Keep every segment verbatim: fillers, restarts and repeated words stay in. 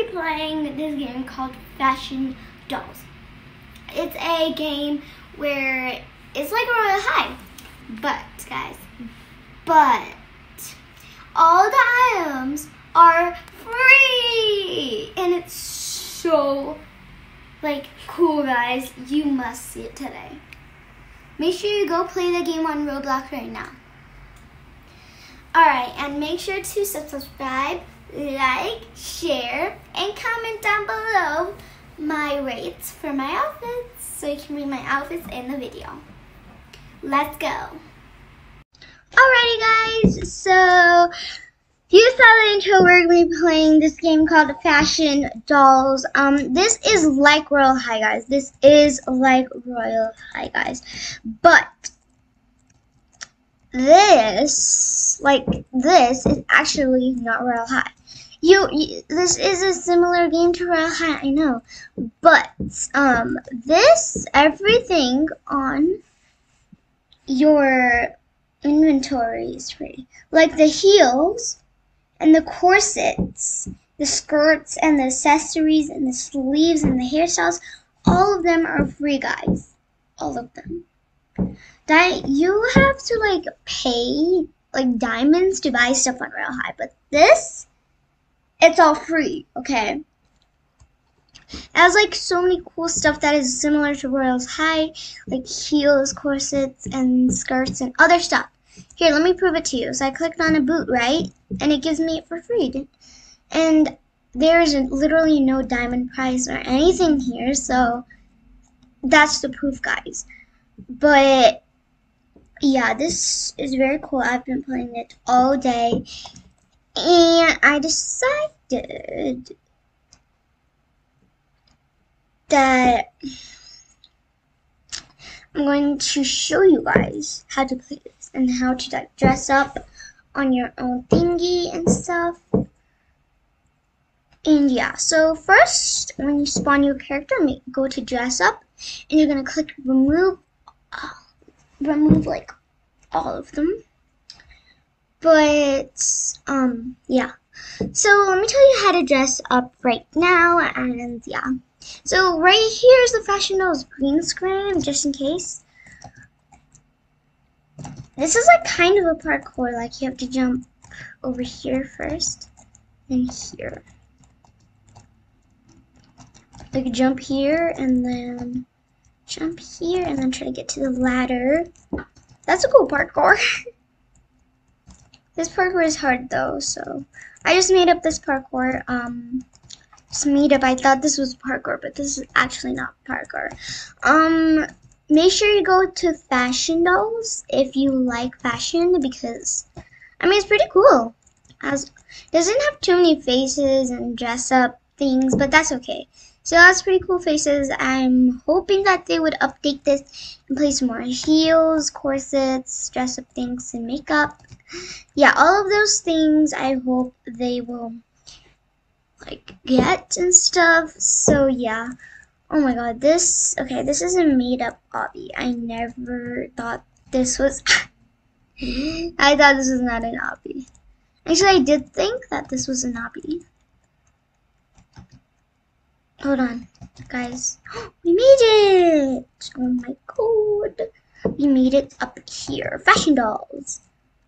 be playing this game called Fashion Dolls. It's a game where it's like Royale High, but guys, but all the items are free, and it's so like cool, guys. You must see it today. Make sure you go play the game on Roblox right now. Alright, and make sure to subscribe, like, share, and comment down below my rates for my outfits so you can read my outfits in the video. Let's go. Alrighty guys, so you saw the intro. We're going to be playing this game called Fashion Dolls. Um, this is like Royale High, guys. This is like Royale High, guys. But this, like this, is actually not Royale High. You, you, this is a similar game to Royale High, I know. But um, this, everything on your inventory is free. Like the heels and the corsets, the skirts and the accessories and the sleeves and the hairstyles, all of them are free, guys. All of them. Di you have to like pay like diamonds to buy stuff on Royale High, but this, it's all free, okay? It has like so many cool stuff that is similar to Royale High, like heels, corsets, and skirts and other stuff. Here, let me prove it to you. So I clicked on a boot, right? And it gives me it for free. And there's literally no diamond price or anything here, so that's the proof, guys. But yeah, this is very cool. I've been playing it all day, and I decided that I'm going to show you guys how to play this and how to like dress up on your own thingy and stuff. And yeah, so first, when you spawn your character, make, go to dress up, and you're gonna click remove. Uh, remove like all of them, but um yeah, so let me tell you how to dress up right now. And yeah, so right here is the Fashion Dolls green screen, just in case. This is like kind of a parkour, like you have to jump over here first, then here, like jump here and then jump here and then try to get to the ladder. That's a cool parkour. This parkour is hard though, so I just made up this parkour. Um, just made up. I thought this was parkour, but this is actually not parkour. Um, make sure you go to Fashion Dolls if you like fashion, because I mean it's pretty cool. As it doesn't have too many faces and dress up things, but that's okay. So that's pretty cool faces. I'm hoping that they would update this and place more heels, corsets, dress up things, and makeup. Yeah, all of those things I hope they will like get and stuff. So yeah. Oh my god, this, okay, this is a made up obby. I never thought this was, I thought this was not an obby. Actually, I did think that this was an obby. Hold on, guys. We made it! Oh my god. We made it up here. Fashion Dolls.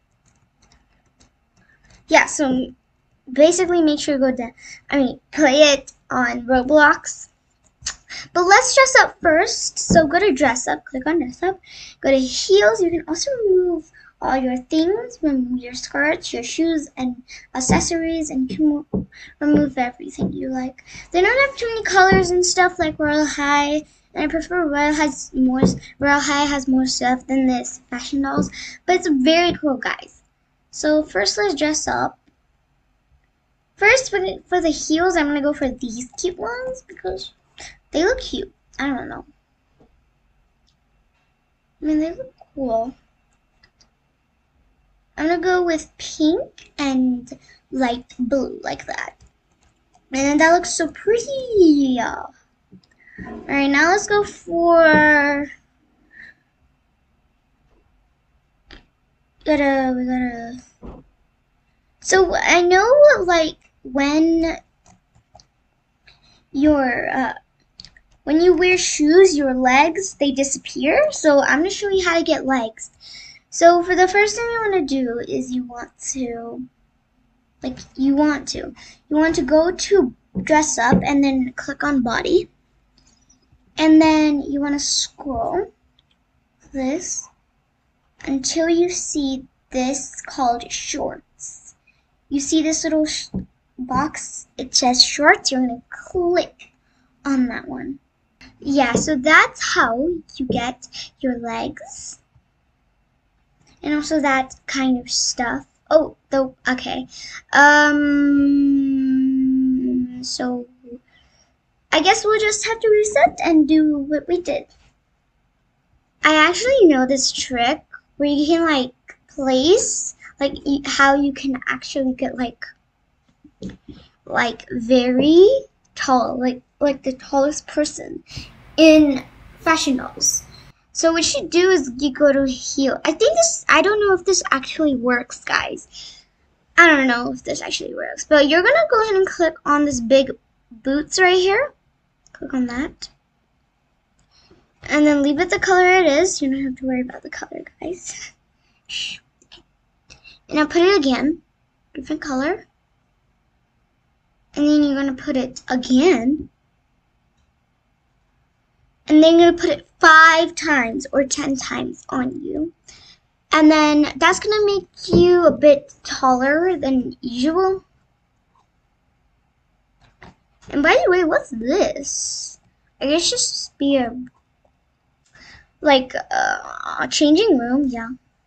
Yeah, so basically make sure to go down. I mean, play it on Roblox. But let's dress up first. So go to dress up. Click on dress up. Go to heels. You can also remove all your things, remove your skirts, your shoes, and accessories, and you can remove everything you like. They don't have too many colors and stuff like Royale High, and I prefer Royale has more. Royale High has more stuff than this Fashion Dolls, but it's very cool, guys. So first, let's dress up. First, for the, for the heels, I'm gonna go for these cute ones because they look cute. I don't know. I mean, they look cool. I'm gonna go with pink and light blue like that. And that looks so pretty. Alright, now let's go for, gotta, we gotta, so I know like when your uh, when you wear shoes, your legs, they disappear. So I'm going to show you how to get legs. So for the first thing you want to do is you want to, like you want to, you want to go to dress up and then click on body. And then you want to scroll this until you see this called shorts. You see this little sh box, it says shorts, you're going to click on that one. Yeah, so that's how you get your legs. And also that kind of stuff. Oh, the okay. Um so I guess we'll just have to reset and do what we did. I actually know this trick where you can like place like how you can actually get like like very tall, like like the tallest person in fashion dolls. So what you do is you go to heel. I think this, I don't know if this actually works, guys. I don't know if this actually works, but you're gonna go ahead and click on this big boots right here. Click on that. And then leave it the color it is. You don't have to worry about the color, guys. And now put it again, different color. And then you're gonna put it again. And then you're gonna put it five times or ten times on you. And then that's gonna make you a bit taller than usual. And by the way, what's this? I guess just be a like uh, a changing room, yeah.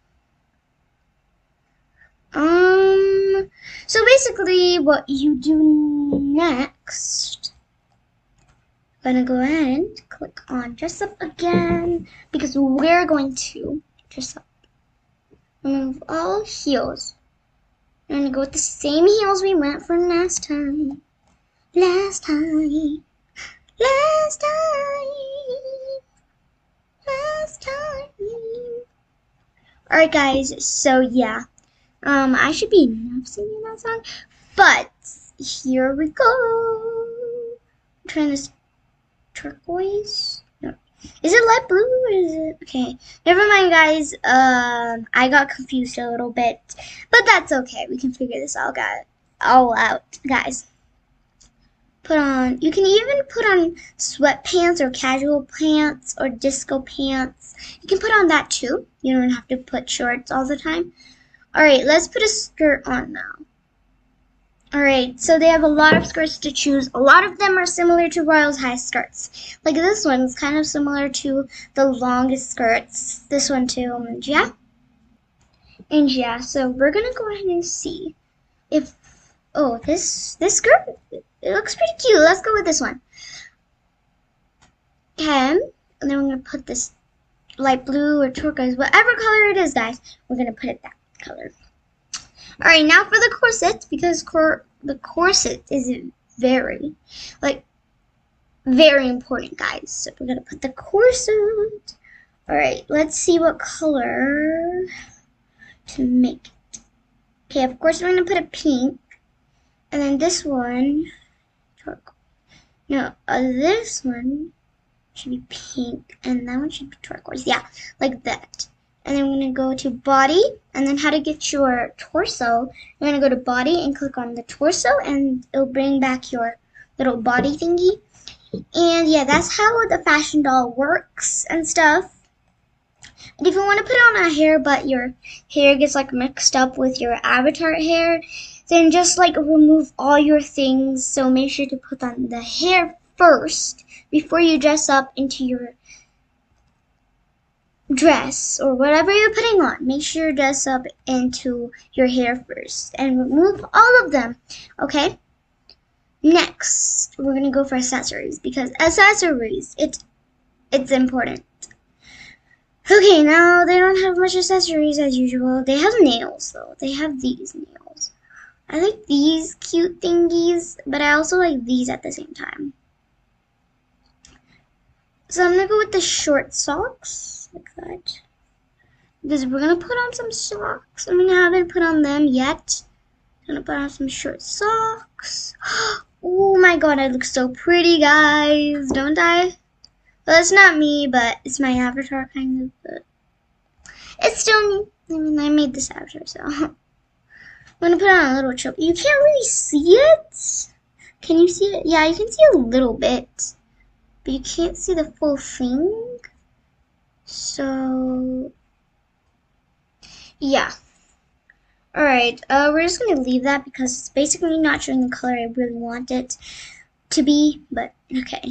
Um. So basically, what you do next? I'm gonna go ahead and click on dress up again because we're going to dress up. Remove all heels. I'm gonna go with the same heels we went for last time. Last time. Last time. Last time. Alright guys, so yeah. Um I should be enough singing that song. But here we go. I'm trying this turquoise. No. Is it light blue or is it okay? Never mind guys. Um I got confused a little bit. But that's okay. We can figure this all got all out, guys. Put on, you can even put on sweatpants or casual pants or disco pants. You can put on that too. You don't have to put shorts all the time. Alright, let's put a skirt on now. Alright, so they have a lot of skirts to choose. A lot of them are similar to Royals High skirts. Like this one's kind of similar to the longest skirts. This one too, and yeah. And yeah, so we're gonna go ahead and see if, oh, this, this skirt, it looks pretty cute. Let's go with this one. Okay, and then we're going to put this light blue or turquoise, whatever color it is, guys. We're going to put it that color. Alright, now for the corset, because cor the corset is very, like, very important, guys. So we're going to put the corset. Alright, let's see what color to make it. Okay, of course, we're going to put a pink. And then this one, no, uh, this one should be pink, and that one should be turquoise. Yeah, like that. And then we're going to go to body, and then how to get your torso. You're going to go to body and click on the torso, and it'll bring back your little body thingy. And yeah, that's how the fashion doll works and stuff. And if you want to put on a hair, but your hair gets like mixed up with your avatar hair, then just like remove all your things. So make sure to put on the hair first before you dress up into your dress or whatever you're putting on. Make sure to dress up into your hair first and remove all of them. Okay? Next, we're gonna go for accessories because accessories, it's it's important. Okay, now they don't have much accessories as usual. They have nails though. They have these nails. I like these cute thingies, but I also like these at the same time. So I'm gonna go with the short socks, like that. Because we're gonna put on some socks. I mean, I haven't put on them yet. I'm gonna put on some short socks. Oh my god, I look so pretty, guys. Don't I? Well, it's not me, but it's my avatar, kind of. But it's still me. I mean, I made this avatar, so. I'm gonna put on a little choke. You can't really see it. Can you see it? Yeah, you can see a little bit. But you can't see the full thing. So, yeah. Alright, uh, we're just going to leave that because it's basically not showing the color I really want it to be, but okay.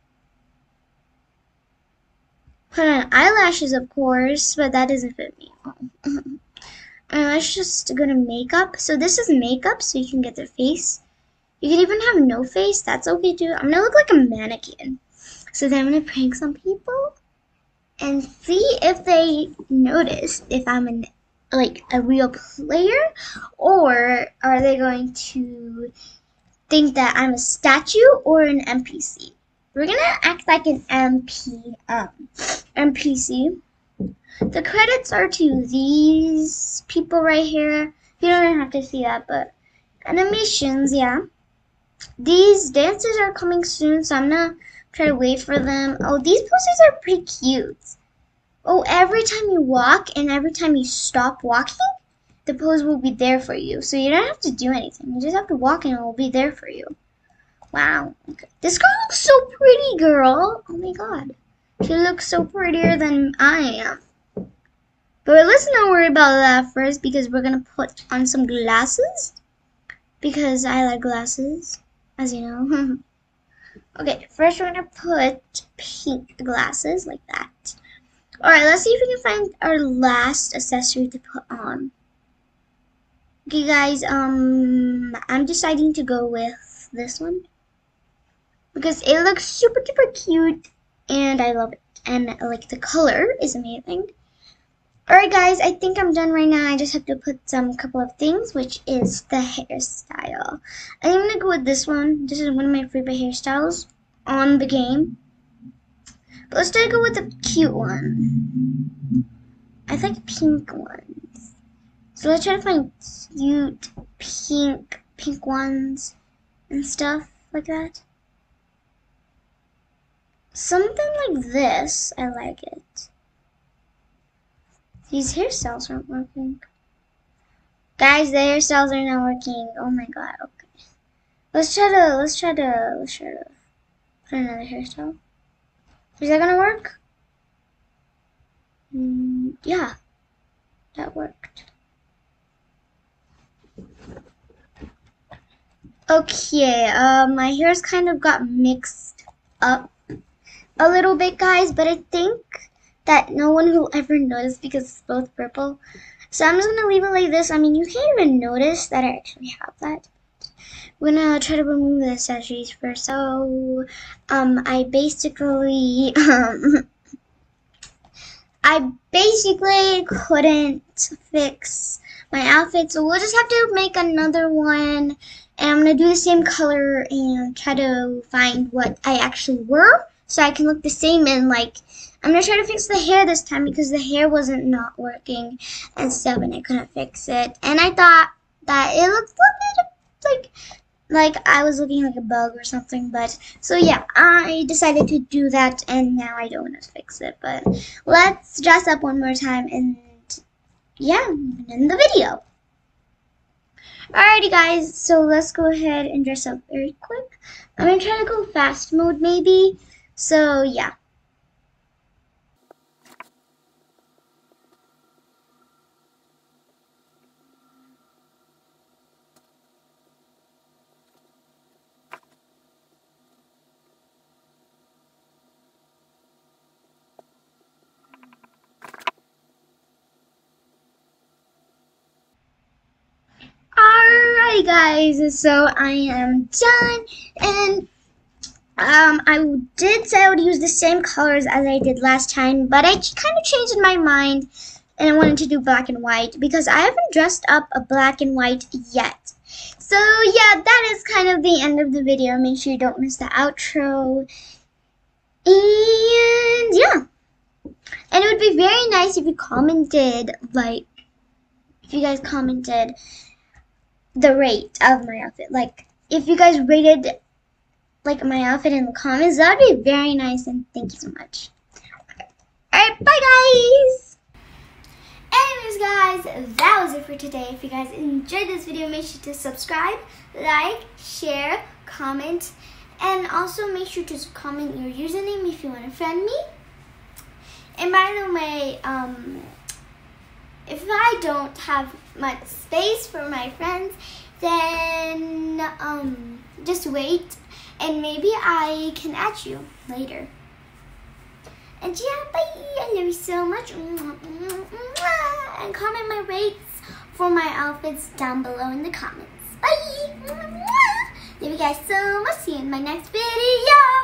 Put on eyelashes, of course, but that doesn't fit me. And let's just go to makeup. So this is makeup, so you can get their face. You can even have no face, that's okay too. I'm going to look like a mannequin. So then I'm going to prank some people and see if they notice if I'm an like a real player, or are they going to think that I'm a statue or an N P C? We're gonna act like an M P, um, N P C. The credits are to these people right here. You don't have to see that, but animations, yeah. These dances are coming soon, so I'm gonna try to wait for them. Oh, these posters are pretty cute. Oh, every time you walk and every time you stop walking, the pose will be there for you. So you don't have to do anything. You just have to walk and it will be there for you. Wow. Okay. This girl looks so pretty, girl. Oh my god. She looks so prettier than I am. But let's not worry about that first because we're going to put on some glasses. Because I like glasses, as you know. Okay, first we're going to put pink glasses like that. Alright, let's see if we can find our last accessory to put on. Okay guys, um, I'm deciding to go with this one. Because it looks super duper cute and I love it. And like the color is amazing. Alright guys, I think I'm done right now. I just have to put some couple of things, which is the hairstyle. I'm going to go with this one. This is one of my favorite hairstyles on the game. But let's try to go with the cute one. I like pink ones. So let's try to find cute pink, pink ones and stuff like that. Something like this, I like it. These hairstyles aren't working. Guys, the hairstyles are not working. Oh my god, okay. Let's try to, let's try to, let's try to put another hairstyle. Is that gonna work? Mm, yeah, that worked. Okay, uh, my hair's kind of got mixed up a little bit, guys, but I think that no one will ever notice because it's both purple. So I'm just gonna leave it like this. I mean, you can't even notice that I actually have that. We're gonna try to remove the accessories first. So, um, I basically, um, I basically couldn't fix my outfit, so we'll just have to make another one. And I'm gonna do the same color and try to find what I actually were, so I can look the same. And like, I'm gonna try to fix the hair this time because the hair wasn't not working and stuff, and I couldn't fix it. And I thought that it looked a bit like. like I was looking like a bug or something, but so yeah, I decided to do that and now I don't want to fix it, but let's dress up one more time and yeah, end the video. Alrighty guys, so let's go ahead and dress up very quick. I'm gonna try to go fast mode maybe, so yeah. Alright guys, so I am done, and um, I did say I would use the same colors as I did last time, but I kind of changed my mind and I wanted to do black and white because I haven't dressed up a black and white yet. So yeah, that is kind of the end of the video. Make sure you don't miss the outro, and yeah, and it would be very nice if you commented, like, if you guys commented the rate of my outfit. Like, if you guys rated like my outfit in the comments. That would be very nice, and thank you so much. Alright, bye guys! Anyways guys, that was it for today. If you guys enjoyed this video, make sure to subscribe, like, share, comment, and also make sure to comment your username if you want to friend me. And by the way, um, if I don't have much space for my friends, then um, just wait and maybe I can add you later. And yeah, bye! I love you so much. And comment my rates for my outfits down below in the comments. Bye! Love you guys so much. See you in my next video.